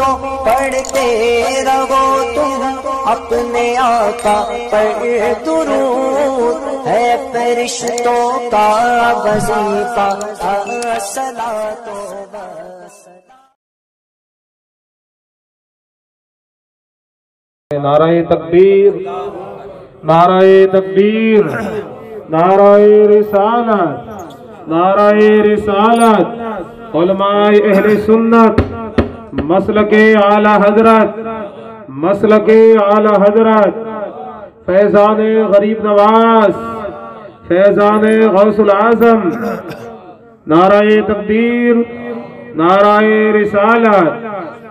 کو پڑھتے رہو تم اپنے آقا پر درود، ہے فرشتوں کا وظیفہ الصلاۃ والسلام۔ نعرہ تکبیر، نعرہ تکبیر، نعرہ رسالت، نعرہ رسالت۔ علماء اہل سنت، مسلک اعلی حضرت، مسلک اعلی حضرت، فیضان غریب نواز، فیضان غوث العظم، نعرہ تکبیر، نعرہ رسالت۔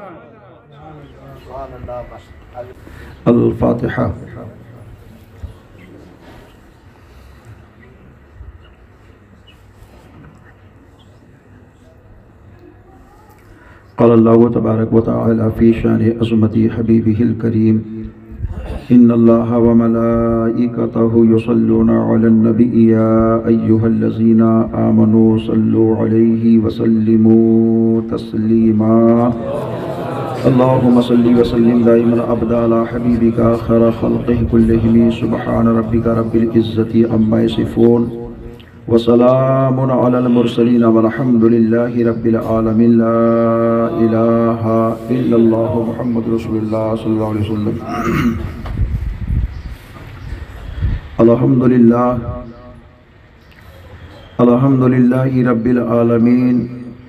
الفاتحہ۔ قال اللہ تبارک و تعالی فی شان عظمتی حبیبہ الکریم، ان اللہ وملائکتہ یصلون علی النبی یا ایہا الذین آمنوا صلوا علیہ وسلموا تسلیما۔ اللہم صلی وسلم دائما ابدا علی حبیبک خیر خلقہ کلہم، سبحان ربک رب العزت عما یصفون، وسلام علی المرسلین والحمد للہ رب العالمین۔ لا الہ الا اللہ محمد رسول اللہ صلی اللہ علیہ وسلم۔ الحمدللہ، الحمدللہ رب العالمین،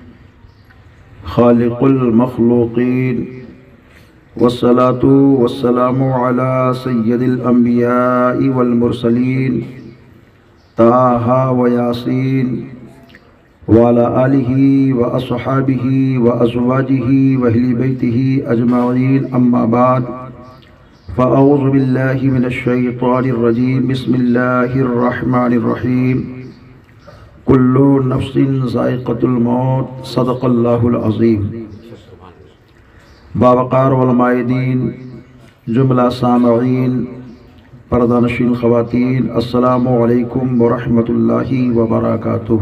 خالق المخلوقین، والصلاة والسلام علی سید الانبیاء والمرسلین، طٰہٰ و یاسین، وعلی آلہ واصحابہ وازواجہ واہل بیتہ اجمعین، اما بعد، فاعوذ باللہ من الشیطان الرجیم، بسم اللہ الرحمن الرحیم، کل نفس ذائقۃ الموت، صدق اللہ العظیم۔ باوقار علماء دین، جملہ سامعین، پردہ نشین خواتین، السلام علیکم ورحمۃ اللہ وبرکاتہ۔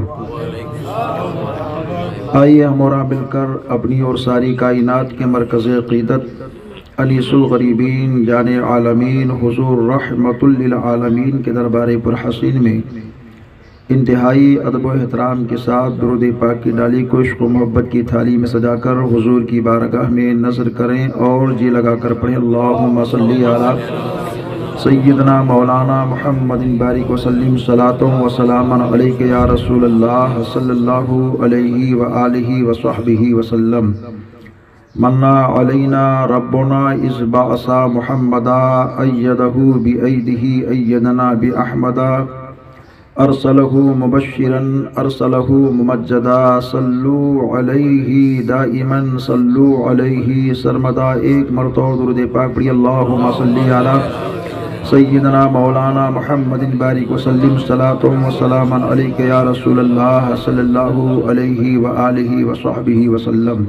آئیے ہم اور مل کر اپنی اور ساری کائنات کے مرکز عقیدت، انیس الغریبین، جان عالمین، حضور رحمت للعالمین کے دربار پرحسین میں انتہائی ادب و احترام کے ساتھ درود پاک کی ڈالی کو عشق و محبت کی تھالی میں سجا کر حضور کی بارگاہ میں نظر کریں اور جی لگا کر پڑھیں، اللہم صلی علی سیدنا مولانا محمد بارک وسلم، صلاۃ و سلام علیک یا رسول اللہ صلی اللہ علیہ وآلہ وصحبہ وسلم۔ منا علینا ربنا اذ بعث محمدا، ایدہ بایدہ ایدنا باحمدا، ارسلہ مبشرا ارسلہ ممجدا، صلو علیہ دائما صلو علیہ سرمدا۔ ایک مرتبہ درود پاک پڑھی، اللہم صلی علی سیدنا مولانا محمد بارک وسلم، صلاۃ و سلام علیک یا رسول اللہ صلی اللہ علیہ وآلہ وصحبہ وسلم۔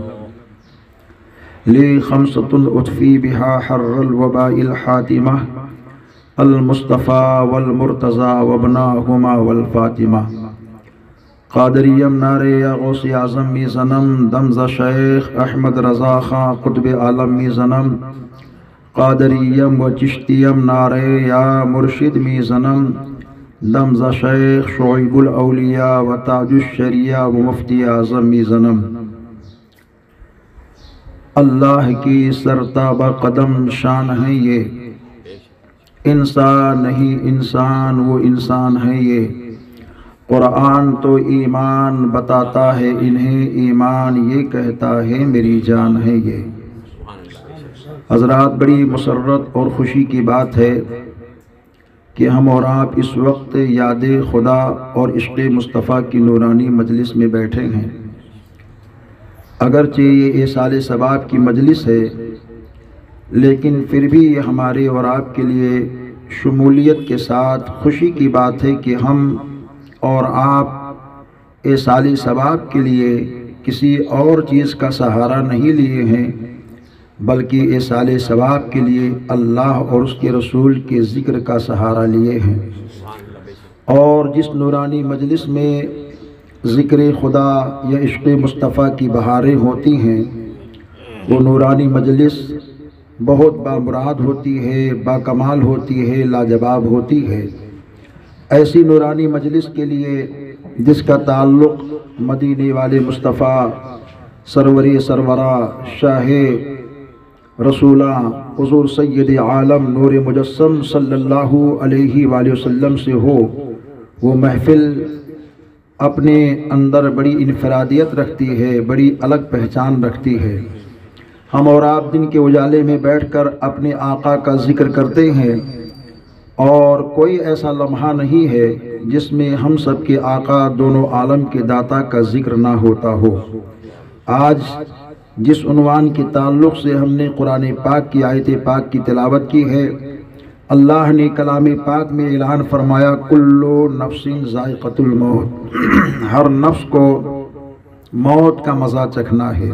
لی خمسۃ اطفی بہا حر الوباء الحاتمہ، المصطفیٰ والمرتضیٰ وابناہما والفاطمہ۔ قادریم نعرے یا غوث اعظم می زنم، دمزہ شیخ احمد رضا خان قطب عالم می زنم۔ قادریم و چشتیم نعرے یا مرشد می زنم، دمزہ شیخ شعیب الاولیاء و تاج الشریعہ و مفتی اعظم می زنم۔ اللہ کی سرتابہ قدم شان ہے یہ، انسان نہیں انسان وہ انسان ہے یہ، قرآن تو ایمان بتاتا ہے انہیں، ایمان یہ کہتا ہے میری جان ہے یہ۔ حضرات، بڑی مسرت اور خوشی کی بات ہے کہ ہم اور آپ اس وقت یاد خدا اور عشق مصطفیٰ کی نورانی مجلس میں بیٹھے ہیں۔ اگرچہ یہ ایصال ثواب کی مجلس ہے، لیکن پھر بھی یہ ہمارے اور آپ کے لیے شمولیت کے ساتھ خوشی کی بات ہے کہ ہم اور آپ ایصال ثواب کے لیے کسی اور چیز کا سہارا نہیں لیے ہیں، بلکہ ایصال ثواب کے لیے اللہ اور اس کے رسول کے ذکر کا سہارا لیے ہیں۔ اور جس نورانی مجلس میں ذکر خدا یا عشق مصطفیٰ کی بہاریں ہوتی ہیں، وہ نورانی مجلس بہت بامراد ہوتی ہے، باکمال ہوتی ہے، لاجواب ہوتی ہے۔ ایسی نورانی مجلس کے لیے جس کا تعلق مدینے والے مصطفیٰ سرور سرورہ شاہ رسولہ حضور سید عالم نور مجسم صلی اللہ علیہ وآلہ وسلم سے ہو، وہ محفل اپنے اندر بڑی انفرادیت رکھتی ہے، بڑی الگ پہچان رکھتی ہے۔ ہم اور آپ دن کے اجالے میں بیٹھ کر اپنے آقا کا ذکر کرتے ہیں، اور کوئی ایسا لمحہ نہیں ہے جس میں ہم سب کے آقا دونوں عالم کے داتا کا ذکر نہ ہوتا ہو۔ آج جس عنوان کے تعلق سے ہم نے قرآن پاک کی آیت پاک کی تلاوت کی ہے، اللہ نے کلام پاک میں اعلان فرمایا کلو نفس ذائقۃ الموت، ہر نفس کو موت کا مزہ چکھنا ہے۔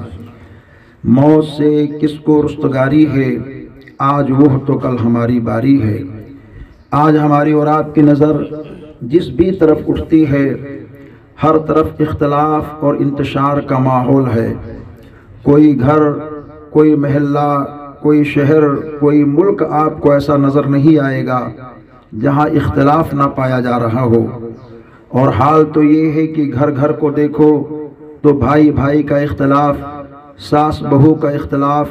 موت سے کس کو رستگاری ہے؟ آج وہ تو کل ہماری باری ہے۔ آج ہماری اور آپ کی نظر جس بھی طرف اٹھتی ہے، ہر طرف اختلاف اور انتشار کا ماحول ہے۔ کوئی گھر، کوئی محلہ، کوئی شہر، کوئی ملک آپ کو ایسا نظر نہیں آئے گا جہاں اختلاف نہ پایا جا رہا ہو۔ اور حال تو یہ ہے کہ گھر گھر کو دیکھو تو بھائی بھائی کا اختلاف، ساس بہو کا اختلاف،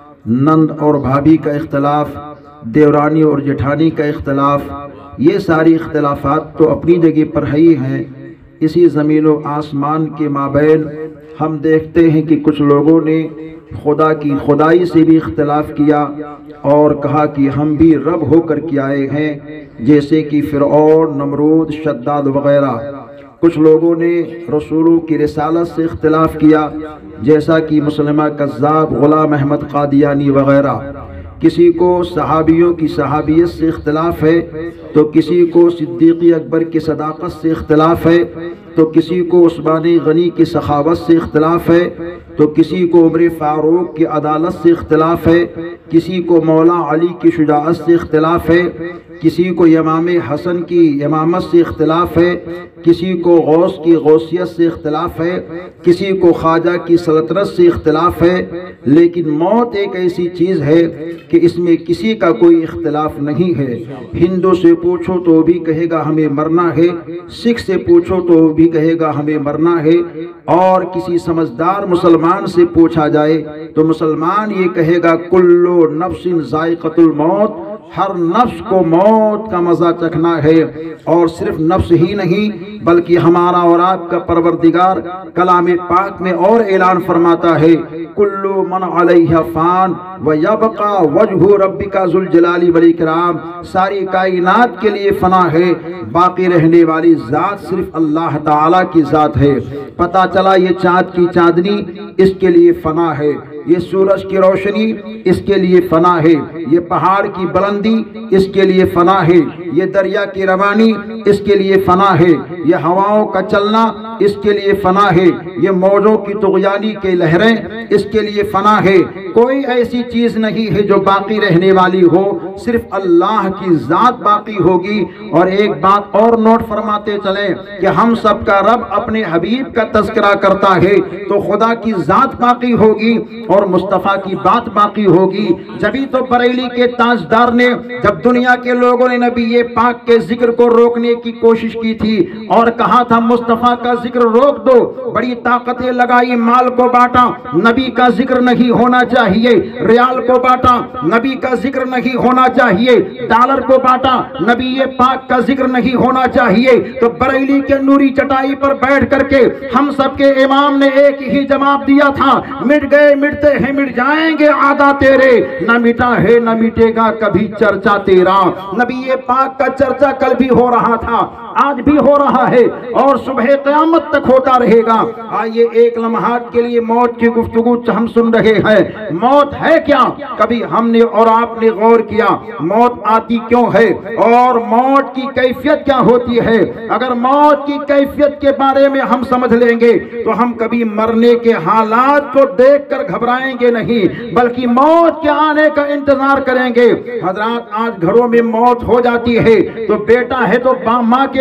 نند اور بھابھی کا اختلاف، دیورانی اور جٹھانی کا اختلاف، یہ ساری اختلافات تو اپنی جگہ پر ہی ہیں۔ اسی زمین و آسمان کے مابین ہم دیکھتے ہیں کہ کچھ لوگوں نے خدا کی خدائی سے بھی اختلاف کیا اور کہا کہ ہم بھی رب ہو کر کے آئے ہیں، جیسے کہ فرعون، نمرود، شداد وغیرہ۔ کچھ لوگوں نے رسولوں کی رسالت سے اختلاف کیا، جیسا کہ مسلمہ کذاب، غلام احمد قادیانی وغیرہ۔ کسی کو صحابیوں کی صحابیت سے اختلاف ہے، تو کسی کو صدیق اکبر کی صداقت سے اختلاف ہے، تو کسی کو عثمان غنی کی سخاوت سے اختلاف ہے، تو کسی کو عمر فاروق کی عدالت سے اختلاف ہے، کسی کو مولا علی کی شجاعت سے اختلاف ہے، کسی کو امام حسن کی امامت سے اختلاف ہے، کسی کو غوث کی غوثیت سے اختلاف ہے، کسی کو خواجہ کی سلطنت سے اختلاف ہے۔ لیکن موت ایک ایسی چیز ہے کہ اس میں کسی کا کوئی اختلاف نہیں ہے۔ ہندو سے پوچھو تو وہ بھی کہے گا ہمیں مرنا ہے، سکھ سے پوچھو تو وہ بھی کہے گا ہمیں مرنا ہے، اور کسی سمجھدار مسلمان سے پوچھا جائے تو مسلمان یہ کہے گا کلو نفس ذائقۃ الموت، ہر نفس کو موت کا مزہ چکھنا ہے۔ اور صرف نفس ہی نہیں بلکہ ہمارا اور آپ کا پروردگار کلام پاک میں اور اعلان فرماتا ہے کلو من علیہ فان ویبقى وجہ ربک ذو الجلال والاکرام، ساری کائنات کے لیے فنا ہے، باقی رہنے والی ذات صرف اللہ تعالیٰ کی ذات ہے۔ پتہ چلا یہ چاند کی چاندنی اس کے لیے فنا ہے، یہ سورج کی روشنی اس کے لیے فنا ہے، یہ پہاڑ کی بلندی اس کے لیے فنا ہے، یہ دریا کی روانی اس کے لیے فنا ہے، یہ ہواؤں کا چلنا اس کے لیے فنا ہے، یہ موجوں کی طغیانی کے لہریں اس کے لیے فنا ہے۔ کوئی ایسی چیز نہیں ہے جو باقی رہنے والی ہو، صرف اللہ کی ذات باقی ہوگی۔ اور ایک بات اور نوٹ فرماتے چلیں کہ ہم سب کا رب اپنے حبیب کا تذکرہ کرتا ہے تو خدا کی ذات باقی ہوگی اور مصطفیٰ کی بات باقی ہوگی۔ جبھی تو بریلی کے تاجدار نے جب دنیا کے لوگوں نے نبی پاک کے ذکر کو روکنے کی کوشش کی تھی اور کہا تھا مصطفیٰ کا ذکر روک دو، بڑی طاقتیں لگائی، مال کو بانٹا، نبی کا ذکر نہیں ہونا چاہیے، ریال کو بانٹا، نبی کا ذکر نہیں ہونا چاہیے، ڈالر کو بانٹا، نبی پاک کا ذکر نہیں ہونا چاہیے، تو بریلی کے نوری چٹائی پر بیٹھ کر کے ہم سب کے امام نے ایک ہی جواب دیا تھا، مٹ گئے مٹتے ہیں مٹ جائیں گے عادہ تیرے، نہ مٹا ہے نہ مٹے گا کبھی چرچا تیرا۔ نبی پاک کا چرچا کل بھی ہو رہا تھا، آج بھی ہو رہا ہے اور صبح قیامت تک ہوتا رہے گا۔ آئیے ایک لمحات کے لیے موت کی گفتگو ہم سن رہے ہیں۔ موت ہے کیا؟ کبھی ہم نے اور آپ نے غور کیا موت آتی کیوں ہے اور موت کی کیفیت کیا ہوتی ہے؟ اگر موت کی کیفیت کے بارے میں ہم سمجھ لیں گے تو ہم کبھی مرنے کے حالات کو دیکھ کر گھبرائیں گے نہیں بلکہ موت کے آنے کا انتظار کریں گے۔ حضرات آج گھروں میں موت ہو جاتی ہے تو بیٹا ہے تو ماں کے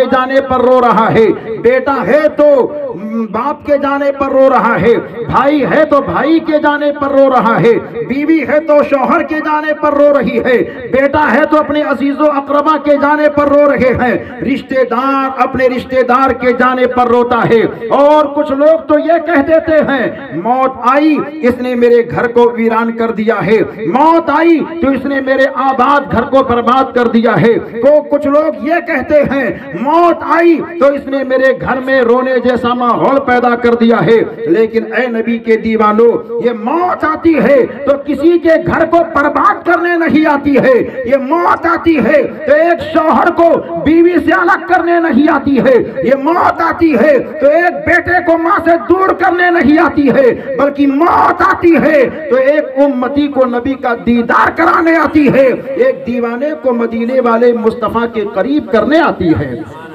جانے پر رو رہا ہے، بیٹا ہے تو باپ کے جانے پر رو رہا ہے، بھائی ہے تو بھائی کے جانے پر رو رہا ہے، بیوی ہے تو شوہر کے جانے پر رو رہی ہے، بیٹا ہے تو اپنے عزیز و اقربا کے جانے پر رو رہے ہیں، رشتہ دار اپنے رشتہ دار کے جانے پر روتا ہے۔ اور کچھ لوگ تو یہ کہہ دیتے ہیں موت آئی اس نے میرے گھر کو ویران کر دیا ہے، موت آئی تو اس نے میرے آباد گھر کو برباد کر دیا ہے۔ کچھ لوگ یہ کہتے ہیں موت آئی تو اس نے میرے گھر میں رونے جیسا ماحول پیدا کر دیا ہے۔ لیکن اے نبی کے دیوانوں، یہ موت آتی ہے تو کسی کے گھر کو برباد کرنے نہیں آتی ہے، یہ موت آتی ہے تو ایک شوہر کو بیوی سے الگ کرنے نہیں آتی ہے، یہ موت آتی ہے تو ایک بیٹے کو ماں سے دور کرنے نہیں آتی ہے، بلکہ موت آتی ہے تو ایک امتی کو نبی کا دیدار کرانے آتی ہے، ایک دیوانے کو مدینے والے مصطفیٰ کے قریب کرنے آتی ہے۔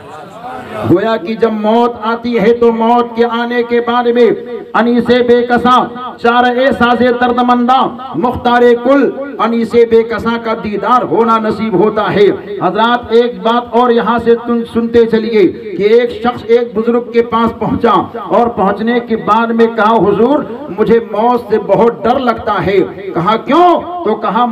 گویا کہ جب موت آتی ہے تو موت کے آنے کے بارے میں انیس بے کساں چارہ ساز دردمندہ مختار کل انیس بے کساں کا دیدار ہونا نصیب ہوتا ہے۔ حضرات ایک بات اور یہاں سے تم سنتے چلیے کہ ایک شخص ایک بزرگ کے پاس پہنچا اور پہنچنے کے بعد میں کہا حضور مجھے موت سے بہت ڈر لگتا ہے۔ کہا کیوں؟ تو کہا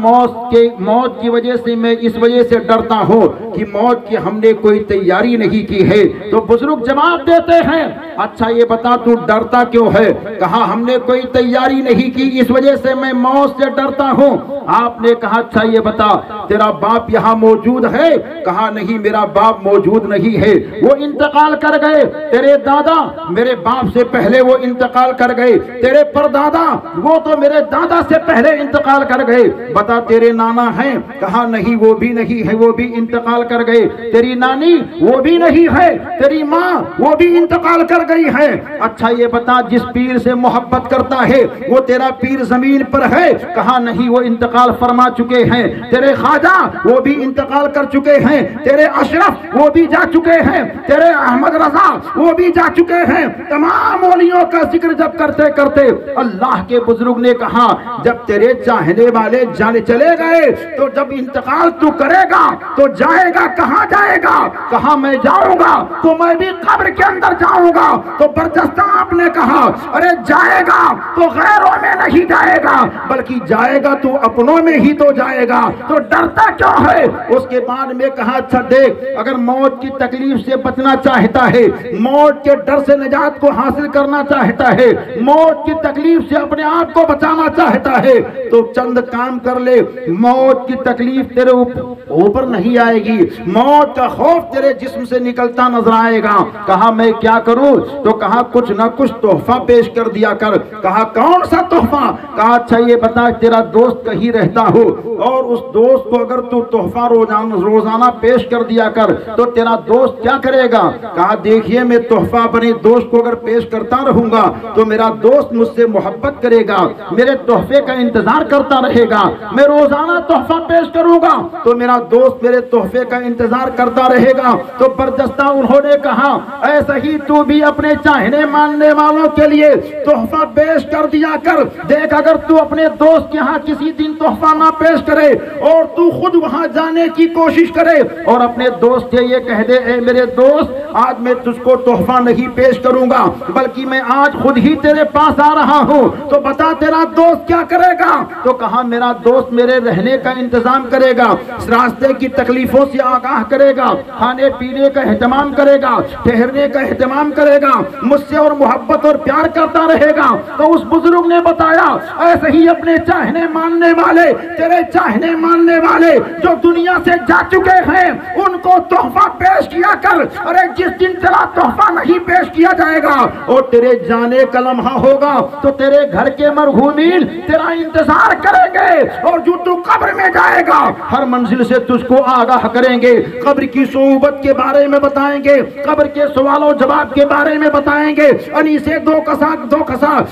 موت کی وجہ سے میں اس وجہ سے ڈرتا ہوں کہ موت کی ہم نے کوئی تیاری نہیں کی ہے۔ تو بزرگ جواب دیتے ہیں اچھا یہ بتا تو ڈرتا کیوں ہے؟ کہا ہم نے کوئی تیاری نہیں کی اس وجہ سے میں موت سے ڈرتا ہوں۔ آپ نے کہا اچھا یہ بتا تیرا باپ یہاں موجود ہے؟ کہا نہیں میرا باپ موجود نہیں ہے، وہ انتقال کر گئے۔ تیرے دادا میرے باپ سے پہلے وہ انتقال کر گئے، تیرے پردادا وہ تو میرے دادا سے پہلے انتقال کر گئے، بتا تیرے نانا ہیں؟ کہا نہیں وہ بھی نہیں ہے، وہ بھی انتقال کر گئے۔ تیری نانی وہ بھی نہیں ہے، تیری ماں وہ بھی انتقال کر گئی ہے۔ اچھا یہ بتا جس پیر سے محبت کرتا ہے وہ تیرا پیر زمین پر ہے؟ کہا نہیں وہ انتقال فرما چکے ہیں۔ تیرے خواجہ وہ بھی انتقال کر چکے ہیں، تیرے اشرف وہ بھی جا چکے ہیں، تیرے احمد رضا وہ بھی جا چکے ہیں۔ تمام اولیوں کا ذکر جب کرتے کرتے اللہ کے بزرگ نے کہا جب تیرے چاہنے والے جانے چلے گئے تو جب انتقال تو کرے گا تو جائے گا کہاں جائے گا؟ کہا میں جاؤں گا تو میں بھی قبر کے اندر جاؤں گا۔ تو برجستہ آپ نے کہا ارے جائے گا تو غیروں میں نہیں جائے گا بلکہ جائے گا تو اپنوں میں ہی تو جائے گا، تو ڈرتا کیوں ہے؟ اس کے بعد میں کہا اچھا دیکھ اگر موت کی تکلیف سے بچنا چاہتا ہے، موت کے ڈر سے نجات کو حاصل کرنا چاہتا ہے، موت کی تکلیف سے اپنے آپ کو بچانا چاہتا ہے تو چند کام کر لے۔ موت کی تکلیف تیرے اوپر نہیں آئے گی، موت کا خوف تیرے جسم سے نکلتا نظر آئے گا۔ کہا میں کیا کروں؟ تو کہا کچھ نہ کچھ تحفہ پیش کر دیا کر۔ کہا کون سا تحفہ؟ کہا اچھا یہ بتا تیرا دوست کہیں رہتا ہو اور اس دوست کو اگر تو تحفہ روزانہ پیش کر دیا کر تو تیرا دوست کیا کرے گا؟ کہا دیکھیے میں تحفہ اپنے دوست کو اگر پیش کرتا رہوں گا تو میرا دوست مجھ سے محبت کرے گا، میرے تحفے کا انتظار کرتا رہے گا۔ میں روزانہ تحفہ پیش کروں گا تو میرا دوست میرے تحفے کا انتظار کرتا رہے گا۔ تو برجستہ انہوں نے کہا ایسا ہی تو بھی اپنے چاہنے ماننے والوں کے لیے تحفہ پیش کر دیا کر۔ دیکھ اگر تو اپنے دوست کے ہاں کسی دن تحفہ نہ پیش کرے اور تو خود وہاں جانے کی کوشش کرے اور اپنے دوست سے یہ کہہ دے اے میرے دوست آج میں تجھ کو تحفہ نہیں پیش کروں گا بلکہ میں آج خود ہی تیرے پاس آ رہا ہوں، تو بتا تیرا دوست کیا کرے گا؟ تو کہا میرا دوست میرے رہنے کا انتظام کرے گا، راستے کی تکلیفوں سے آگاہ کرے گا، کھانے پینے کا اہتمام کرے گا، ٹھہرنے کا اہتمام کرے گا، مجھ سے اور محبت اور پیار کرتا رہے گا۔ تو اس بزرگ نے بتایا ایسے ہی اپنے چاہنے ماننے والے، تیرے چاہنے ماننے والے جو دنیا سے جا چکے ہیں ان کو تحفہ پیش کیا کر۔ ارے جس دن تیرا تحفہ نہیں پیش کیا جائے گا اور تیرے جانے کا لمحہ ہوگا تو تیرے گھر کے مرحومین تیرا انتظار کریں گے اور جو تو قبر میں جائے گا ہر منزل سے تجھ کو آگاہ کریں گے، قبر کی صعوبت کے بارے میں بتائیں گے، قبر کے سوال و جواب کے بارے میں بتائیں گے۔ انیس دو کسا انیس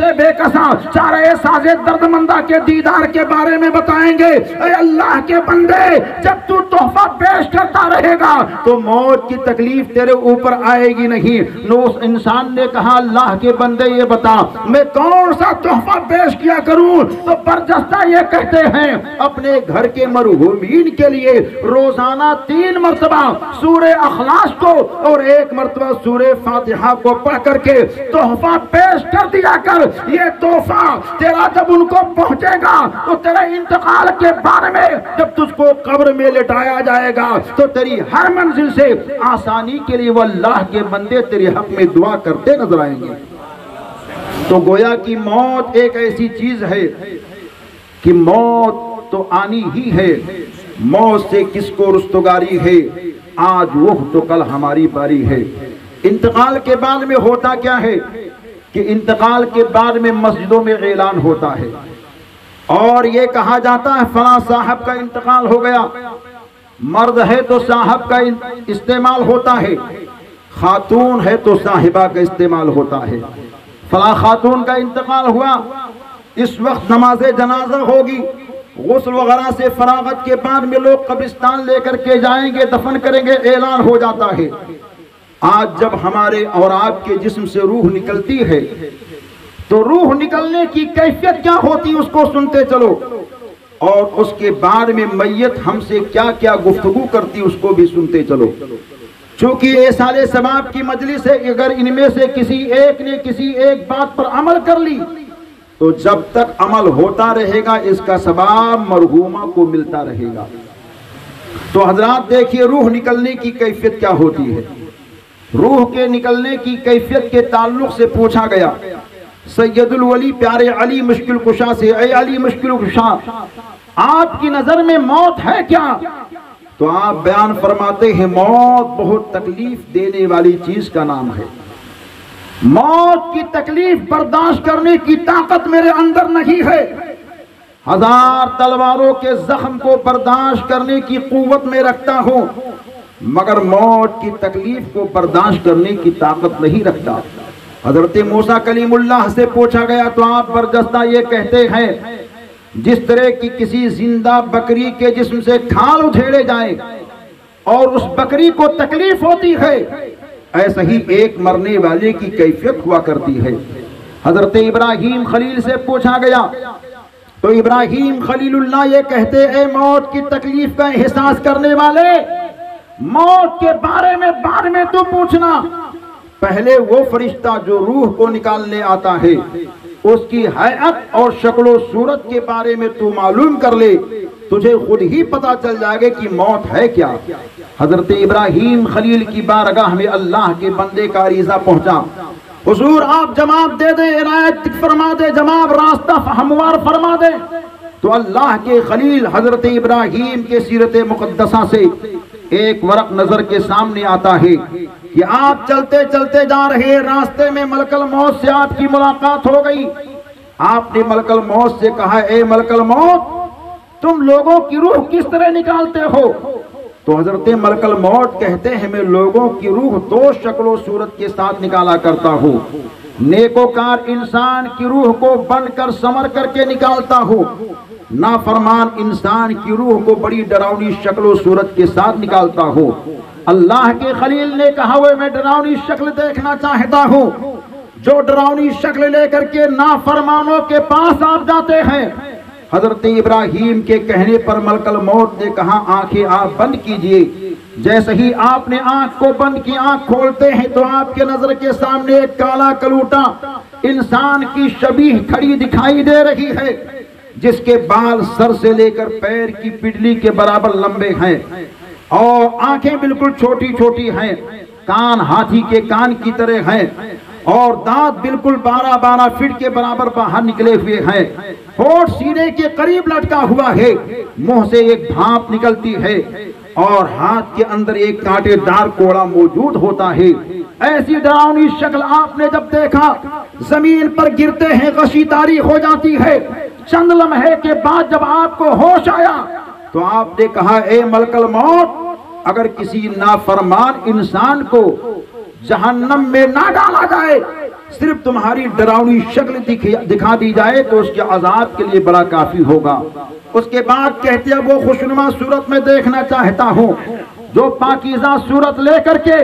سے بے کساں چارے سازے دردمندہ کے دیدار کے بارے میں بتائیں گے۔ اے اللہ کے بندے، جب تو تحفہ پیش کرتا رہے گا تو موت کی تکلیف تیرے اوپر آئے گی نہیں۔ نو اس انسان نے کہا اللہ کے بندے یہ بتا میں کون سا تحفہ پیش کیا کروں؟ تو برجستہ یہ کہتے ہیں اپنے گھر کے مرحومین کے لیے روزانہ 3 مرتبہ سورہ اخلاص کو اور 1 مرتبہ سورہ فاتحہ کو پڑھ کر کے تحفہ پیش کر دیا کر۔ یہ تحفہ تیرا جب ان کو پہنچے گا تو تیرے انتقال کے بارے میں جب تجھ کو قبر میں لٹایا جائے گا تو تیری ہر منزل سے آسانی کے لیے وہ اللہ کے بندے تیرے حق میں دعا کرتے نظر آئیں گے۔ تو گویا کہ موت ایک ایسی چیز ہے کہ موت تو آنی ہی ہے، موت سے کس کو رستگاری ہے، آج وہ تو کل ہماری باری ہے۔ انتقال کے بعد میں ہوتا کیا ہے کہ انتقال کے بعد میں مسجدوں میں اعلان ہوتا ہے اور یہ کہا جاتا ہے فلاں صاحب کا انتقال ہو گیا۔ مرد ہے تو صاحب کا استعمال ہوتا ہے، خاتون ہے تو صاحبہ کا استعمال ہوتا ہے۔ فلاں خاتون کا انتقال ہوا، اس وقت نماز جنازہ ہوگی، غسل وغیرہ سے فراغت کے بعد میں لوگ قبرستان لے کر کے جائیں گے، دفن کریں گے، اعلان ہو جاتا ہے۔ آج جب ہمارے اور آپ کے جسم سے روح نکلتی ہے تو روح نکلنے کی کیفیت کیا ہوتی اس کو سنتے چلو، اور اس کے بعد میں میت ہم سے کیا کیا گفتگو کرتی اس کو بھی سنتے چلو۔ چونکہ یہ سالے ثواب کی مجلس ہے، اگر ان میں سے کسی ایک نے کسی ایک بات پر عمل کر لی تو جب تک عمل ہوتا رہے گا اس کا ثواب مرحومہ کو ملتا رہے گا۔ تو حضرات دیکھیے روح نکلنے کی کیفیت کیا ہوتی ہے۔ روح کے نکلنے کی کیفیت کے تعلق سے پوچھا گیا سید الولی پیارے علی مشکل کشا سے، اے علی مشکل کشا آپ کی نظر میں موت ہے کیا؟ تو آپ بیان فرماتے ہیں موت بہت تکلیف دینے والی چیز کا نام ہے، موت کی تکلیف برداشت کرنے کی طاقت میرے اندر نہیں ہے، 1000 تلواروں کے زخم کو برداشت کرنے کی قوت میں رکھتا ہوں مگر موت کی تکلیف کو برداشت کرنے کی طاقت نہیں رکھتا۔ حضرت موسیٰ کلیم اللہ سے پوچھا گیا تو آپ برجستہ یہ کہتے ہیں جس طرح کی کسی زندہ بکری کے جسم سے کھال ادھیڑے جائیں اور اس بکری کو تکلیف ہوتی ہے، ایسا ہی ایک مرنے والے کی کیفیت ہوا کرتی ہے۔ حضرت ابراہیم خلیل سے پوچھا گیا تو ابراہیم خلیل اللہ یہ کہتے اے موت کی تکلیف کا احساس کرنے والے، موت کے بارے میں بعد میں تو پوچھنا، پہلے وہ فرشتہ جو روح کو نکالنے آتا ہے اس کی حیات اور شکل و صورت کے بارے میں تو معلوم کر لے، تجھے خود ہی پتا چل جائے گا کہ موت ہے کیا۔ حضرت ابراہیم خلیل کی بارگاہ میں اللہ کے بندے کا عریضہ پہنچا، حضور آپ جواب دے دیں، عنایت فرما دے، جواب راستہ ہموار فرما دے۔ تو اللہ کے خلیل حضرت ابراہیم کے سیرت مقدسہ سے ایک ورق نظر کے سامنے آتا ہے کہ آپ چلتے چلتے جا رہے، راستے میں ملک الموت سے آپ کی ملاقات ہو گئی۔ آپ نے ملک الموت سے کہا اے ملک الموت تم لوگوں کی روح کس طرح نکالتے ہو؟ تو حضرت ملک الموت کہتے ہیں میں لوگوں کی روح 2 شکل و صورت کے ساتھ نکالا کرتا ہوں، نیکوکار انسان کی روح کو بن کر سمر کر کے نکالتا ہوں، نافرمان انسان کی روح کو بڑی ڈراؤنی شکل و صورت کے ساتھ نکالتا ہوں۔ اللہ کے خلیل نے کہا وہ میں ڈراؤنی شکل دیکھنا چاہتا ہوں، جو ڈراؤنی شکل لے کر کے نافرمانوں کے پاس آپ جاتے ہیں۔ حضرت ابراہیم کے کہنے پر ملک الموت نے کہا آنکھیں آپ بند کیجئے۔ جیسے ہی آپ نے آنکھ کو بند کی، آنکھ کھولتے ہیں تو آپ کے نظر کے سامنے ایک کالا کلوٹا انسان کی شبیہ کھڑی دکھائی دے رہی ہے، جس کے بال سر سے لے کر پیر کی پڈلی کے برابر لمبے ہیں اور آنکھیں بالکل چھوٹی چھوٹی ہیں، کان ہاتھی کے کان کی طرح ہیں اور دانت بالکل 12 فٹ کے برابر باہر نکلے ہوئے ہیں، ہونٹ سینے کے قریب لٹکا ہوا ہے، منہ سے ایک بھاپ نکلتی ہے اور ہاتھ کے اندر ایک کانٹے دار کوڑا موجود ہوتا ہے۔ ایسی ڈراؤنی شکل آپ نے جب دیکھا، زمین پر گرتے ہیں غشی تاری ہو جاتی ہے۔ چند لمحے کے بعد جب آپ کو ہوش آیا تو آپ نے کہا اے ملک الموت اگر کسی نافرمان انسان کو جہنم میں نہ ڈالا جائے، صرف تمہاری ڈراؤنی شکل دکھا دی جائے تو اس کے عذاب کے لیے بڑا کافی ہوگا۔ اس کے بعد کہتے ہیں وہ خوشنما صورت میں دیکھنا چاہتا ہوں جو پاکیزہ صورت لے کر کے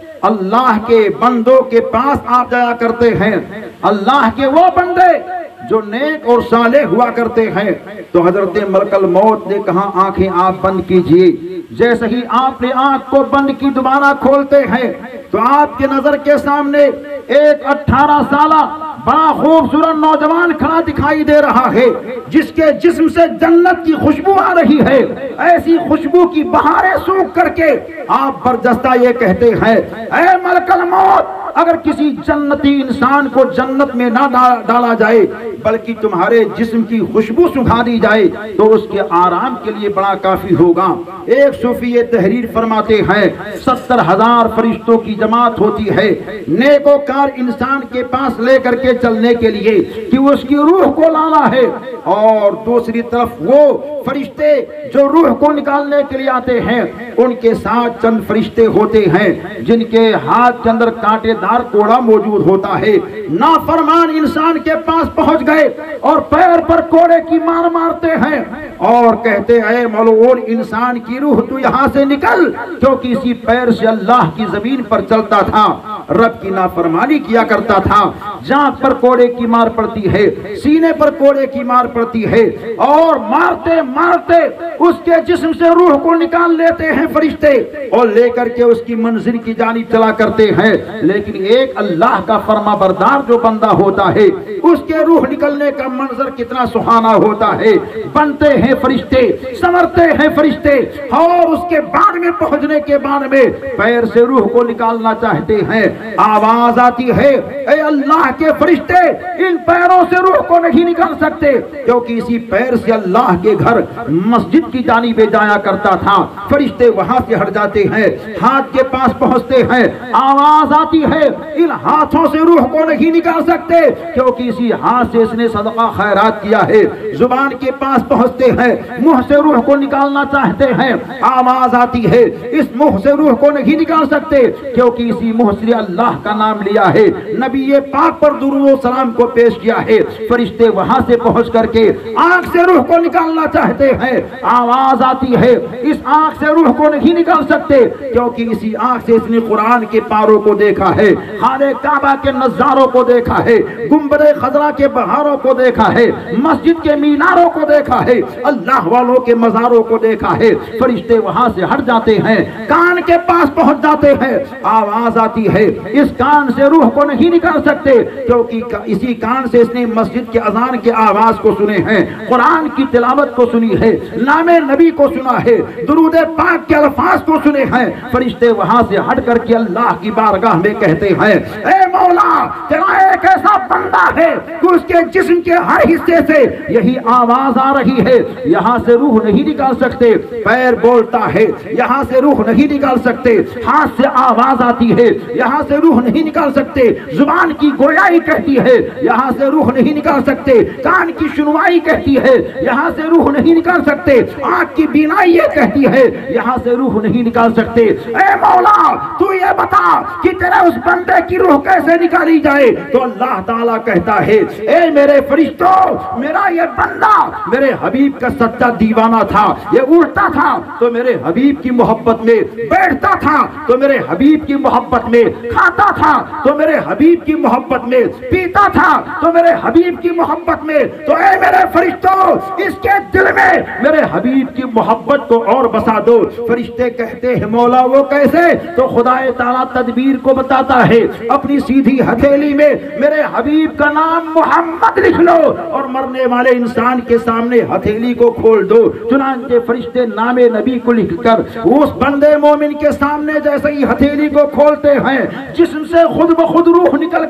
اللہ کے بندوں کے پاس آپ جایا کرتے ہیں، اللہ کے وہ بندے جو نیک اور صالح ہوا کرتے ہیں۔ تو حضرت ملک الموت نے کہا آنکھیں آپ بند کیجئے۔ جیسے ہی آپ نے آنکھ کو بند کی دوبارہ کھولتے ہیں تو آپ کے نظر کے سامنے ایک 18 سالہ بڑا خوبصورت نوجوان کھڑا دکھائی دے رہا ہے، جس کے جسم سے جنت کی خوشبو آ رہی ہے۔ ایسی خوشبو کی بہاریں سونگھ کر کے آپ برجستہ یہ کہتے ہیں اے ملک الموت، اگر کسی جنتی انسان کو جنت میں نہ ڈالا جائے بلکہ تمہارے جسم کی خوشبو سکھا دی جائے تو اس کے آرام کے لیے بڑا کافی ہوگا۔ ایک صوفی یہ تحریر فرماتے ہیں 70,000 فرشتوں کی جماعت ہوتی ہے نیکوکار انسان کے پاس لے کر کے چلنے کے لیے کہ اس کی روح کو لانا ہے، اور دوسری طرف وہ فرشتے جو روح کو نکالنے کے لیے آتے ہیں ان کے ساتھ چند فرشتے ہوتے ہیں جن کے ہاتھ کے اندر کانٹے دار کوڑا موجود ہوتا ہے۔ نافرمان انسان کے پاس پہنچ گئے اور پیر پر کوڑے کی مار مارتے ہیں اور کہتے ہیں ملعون انسان کی روح تو یہاں سے نکل، کیونکہ اسی پیر سے اللہ کی زمین پر چلتا تھا، رب کی نافرمانی کیا کرتا تھا۔ جانب پر کوڑے کی مار پڑتی ہے، سینے پر کوڑے کی مار پڑتی ہے، اور مارتے مارتے اس کے جسم سے روح کو نکال لیتے ہیں فرشتے اور لے کر کے اس کی منزل کی جانب چلا کرتے ہیں۔ لیکن ایک اللہ کا فرما بردار جو بندہ ہوتا ہے اس کے روح نکلنے کا منظر کتنا سہانا ہوتا ہے۔ بنتے ہیں فرشتے، سنورتے ہیں فرشتے، اور اس کے بعد میں پہنچنے کے بعد میں پیر سے روح کو نکالنا چاہتے ہیں، آواز آتی ہے اے اللہ کے فرشتے ان پیروں سے روح کو نہیں نکال سکتے، کیونکہ اسی پیر سے اللہ کے گھر مسجد کی جانب جایا کرتا تھا۔ فرشتے وہاں سے ہٹ جاتے ہیں، ہاتھ کے پاس پہنچتے ہیں، آواز آتی ہے ان ہاتھوں سے روح کو نہیں نکال سکتے، کیونکہ اسی ہاتھ سے اس نے صدقہ خیرات کیا ہے۔ زبان کے پاس پہنچتے ہیں، منہ سے روح کو نکالنا چاہتے ہیں، آواز آتی ہے اس منہ سے روح کو نہیں نکال سکتے، کیونکہ اسی منہ سے اللہ کا نام لیا ہے، نبی پاک پر درود و سلام کو پیش کیا ہے۔ فرشتے وہاں سے پہنچ کر کے آنکھ سے روح کو نکالنا چاہتے ہیں، آواز آتی ہے اس آنکھ سے روح کو نہیں نکال سکتے، کیونکہ اسی آنکھ سے اس نے قرآن کے پاروں کو دیکھا ہے، خانہ کعبہ کے نظاروں کو دیکھا ہے، گنبد خضرا کے بہاروں کو دیکھا ہے، مسجد کے میناروں کو دیکھا ہے، اللہ والوں کے مزاروں کو دیکھا ہے۔ فرشتے وہاں سے ہٹ جاتے ہیں، کان کے پاس پہنچ جاتے ہیں، آواز آتی ہے اس کان سے روح کو نہیں نکال سکتے، کیونکہ اسی کان سے اس نے مسجد کے اذان کے آواز کو سنے ہیں، قرآن کی تلاوت کو سنی ہے، نام نبی کو سنا ہے، درود پاک کے الفاظ کو سنے ہیں۔ فرشتے وہاں سے ہٹ کر کے اللہ کی بارگاہ میں کہتے ہیں اے مولا تیرا ایک ایسا بندہ ہے کہ اس کے جسم کے ہر حصے سے یہی آواز آ رہی ہے، یہاں سے روح نہیں نکال سکتے، پیر بولتا ہے یہاں سے روح نہیں نکال سکتے، ہاتھ سے آواز آتی ہے یہاں سے روح نہیں نکال سکتے، زبان کی گویائی کہتی ہے یہاں سے روح نہیں نکال سکتے، کان کی سنوائی کہتی ہے یہاں سے روح نہیں نکال سکتے، آنکھ کی بینائی یہ کہتی ہے یہاں سے روح نہیں نکال سکتے۔ اے مولا تو یہ بتا کہ تیرے اس بندے کی روح کیسے نکالی جائے؟ تو اللہ تعالیٰ کہتا ہے اے میرے فرشتوں میرا یہ بندہ میرے حبیب کا سچا دیوانہ تھا، یہ اٹھتا تھا تو میرے حبیب کی محبت میں، بیٹھتا تھا تو میرے حبیب کی محبت میں، کھاتا تھا تو میرے حبیب کی محبت میں، پیتا تھا تو میرے حبیب کی محبت میں، تو اے میرے فرشتوں اس کے دل میں میرے حبیب کی محبت کو اور بسا دو۔ فرشتے کہتے ہیں مولا وہ کیسے؟ تو خدا تعالیٰ تدبیر کو بتاتا ہے، اپنی سیدھی ہتھیلی میں میرے حبیب کا نام محمد لکھ لو اور مرنے والے انسان کے سامنے ہتھیلی کو کھول دو۔ چنانچہ فرشتے نام نبی کو لکھ کر اس بندے مومن کے سامنے جیسے ہی ہتھیلی کو کھولتے ہیں جسم سے خود بخود روح نکل کر کے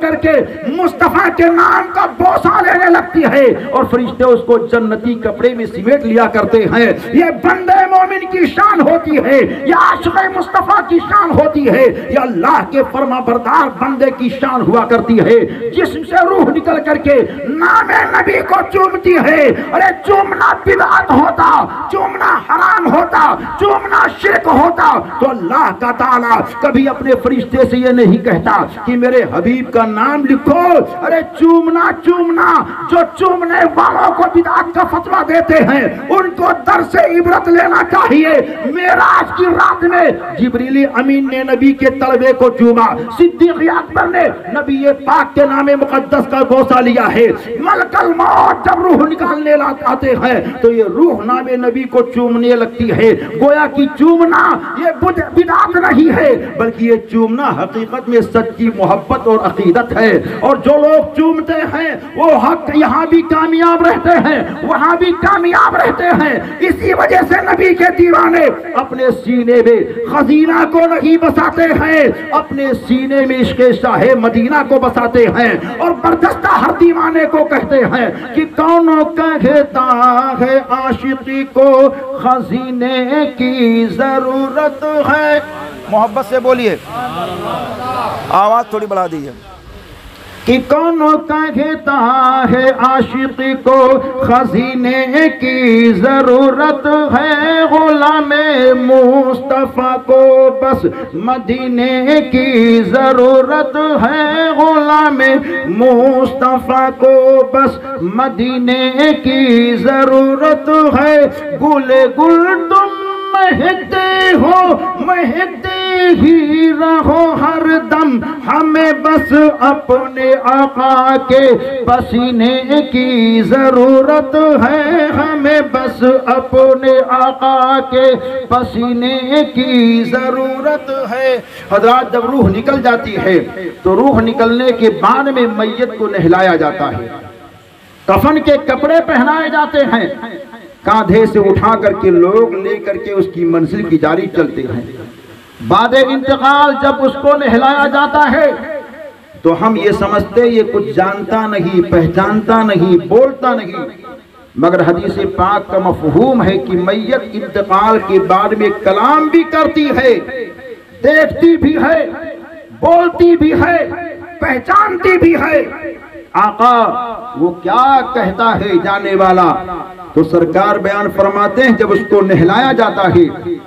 مصطفیٰ کے نام کا بوسہ لینے لگتی ہے اور فرشتے اس کو جنتی کپڑے میں سمیٹ لیا کرتے ہیں۔ یہ بندے مومن کی شان ہوتی ہے، یہ عاشق مصطفیٰ کی شان ہوتی ہے، یہ اللہ کے فرما بردار بندے کی شان ہوا کرتی ہے، جسم سے روح نکل کر کے نام نبی کو چومتی ہے۔ ارے چومنا بدعت ہوتا، چومنا حرام ہوتا، چومنا شرک ہوتا تو اللہ کا تعالیٰ کبھی اپنے فرشتے سے یہ نہیں کہتا کہ میرے حبیب کا نام لکھو۔ ارے چومنا چومنا جو چومنے والوں کو بدعت کا فتویٰ دیتے ہیں ان کو درس عبرت لینا چاہیے۔ معراج کی رات میں جبریل امین نے نبی کے طلبے کو چوما، صدیق اکبر نے نبی پاک کے نام مقدس کا بوسہ لیا ہے۔ ملک الموت جب روح نکالنے آتے ہیں تو یہ روح نام نبی کو چومنے لگتی ہے۔ گویا کہ چومنا یہ بدعت نہیں ہے بلکہ یہ چومنا حقیقت میں سچی محبت اور عقیدت ہے، اور جو لوگ چومتے ہیں وہ حق یہاں بھی کامیاب رہتے ہیں وہاں بھی کامیاب رہتے ہیں۔ اسی وجہ سے نبی کے دیوانے اپنے سینے میں خزینہ کو نہیں بساتے ہیں، اپنے سینے میں عشق شاہ مدینہ کو بساتے ہیں، اور برجستہ ہر دیوانے کو کہتے ہیں کہ کون کہتا ہے عاشقی کو خزینے کی ضرورت ہے۔ محبت سے بولیے، آواز تھوڑی بڑھا دیجیے۔ کہ کون کہتا ہے عاشقی کو خزینے کی ضرورت ہے، غلام مصطفیٰ کو بس مدینے کی ضرورت ہے، غلام مصطفیٰ کو بس مدینے کی ضرورت ہے۔ گل گل تم مہکتے ہو مہکتے ہی رہو ہر دم، ہمیں بس اپنے آقا کے پسینے کی ضرورت ہے، ہمیں بس اپنے آقا کے پسینے کی ضرورت ہے۔ حضرات جب روح نکل جاتی ہے تو روح نکلنے کے بعد میں میت کو نہلایا جاتا ہے، کفن کے کپڑے پہنائے جاتے ہیں، کاندھے سے اٹھا کر کے لوگ لے کر کے اس کی منزل کی جانب چلتے ہیں۔ بعد انتقال جب اس کو نہلایا جاتا ہے تو ہم یہ سمجھتے یہ کچھ جانتا نہیں، پہچانتا نہیں، بولتا نہیں، مگر حدیث پاک کا مفہوم ہے کہ میت انتقال کے بعد میں کلام بھی کرتی ہے، دیکھتی بھی ہے، بولتی بھی ہے، پہچانتی بھی ہے۔ آقا وہ کیا کہتا ہے جانے والا؟ تو سرکار بیان فرماتے ہیں جب اس کو نہلایا جاتا ہے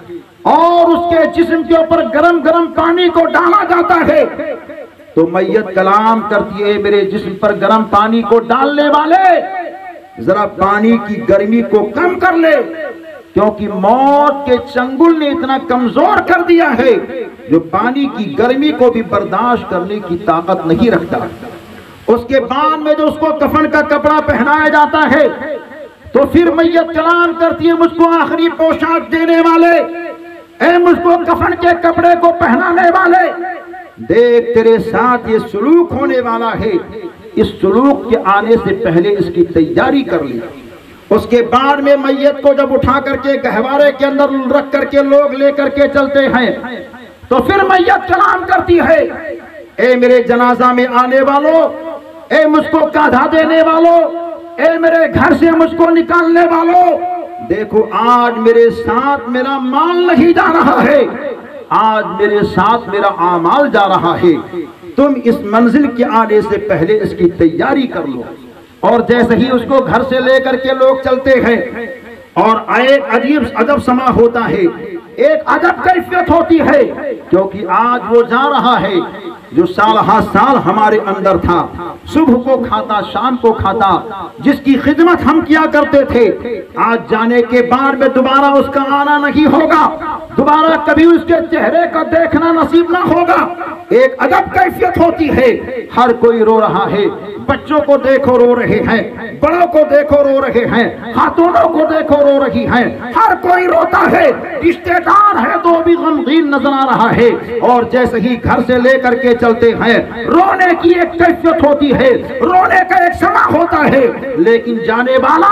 اور اس کے جسم کے اوپر گرم گرم پانی کو ڈالا جاتا ہے تو میت کلام کرتی ہے، میرے جسم پر گرم پانی کو ڈالنے والے ذرا پانی کی گرمی کو کم کر لے، کیونکہ موت کے چنگل نے اتنا کمزور کر دیا ہے جو پانی کی گرمی کو بھی برداشت کرنے کی طاقت نہیں رکھتا۔ اس کے بعد میں جو اس کو کفن کا کپڑا پہنایا جاتا ہے تو پھر میت کلام کرتی ہے، مجھ کو آخری پوشاک دینے والے، اے مجھ کو کفن کے کپڑے کو پہنانے والے، دیکھ تیرے ساتھ یہ سلوک ہونے والا ہے، اس سلوک کے آنے سے پہلے اس کی تیاری کر لی۔ اس کے بعد میں میت کو جب اٹھا کر کے گہوارے کے اندر رکھ کر کے لوگ لے کر کے چلتے ہیں تو پھر میت کلام کرتی ہے، اے میرے جنازہ میں آنے والوں، اے مجھ کو کاندھا دینے والوں، اے میرے گھر سے مجھ کو نکالنے والوں، دیکھو آج میرے ساتھ میرا مال نہیں جا رہا ہے، آج میرے ساتھ میرا اعمال جا رہا ہے، تم اس منزل کے آنے سے پہلے اس کی تیاری کر لو۔ اور جیسے ہی اس کو گھر سے لے کر کے لوگ چلتے ہیں اور ایک عجیب ادب سما ہوتا ہے، ایک ادب کیفیت ہوتی ہے، کیونکہ آج وہ جا رہا ہے جو سال ہا سال ہمارے اندر تھا، صبح کو کھاتا شام کو کھاتا، جس کی خدمت ہم کیا کرتے تھے، آج جانے کے بعد میں دوبارہ اس کا آنا نہیں ہوگا، دوبارہ کبھی اس کے چہرے کا دیکھنا نصیب نہ ہوگا۔ ایک ادب کیفیت ہوتی ہے، ہر کوئی رو رہا ہے، بچوں کو دیکھو رو رہے ہیں، بڑوں کو دیکھو رو رہے ہیں، خاتونوں کو دیکھو رو رہی ہیں، ہر کوئی روتا ہے، رشتے دار ہے تو بھی غمگین نظر آ رہا ہے، اور جیسے ہی گھر سے لے کر کے چلتے ہیں رونے کی ایک کیفیت ہوتی ہے، رونے کا ایک سما ہوتا ہے، لیکن جانے والا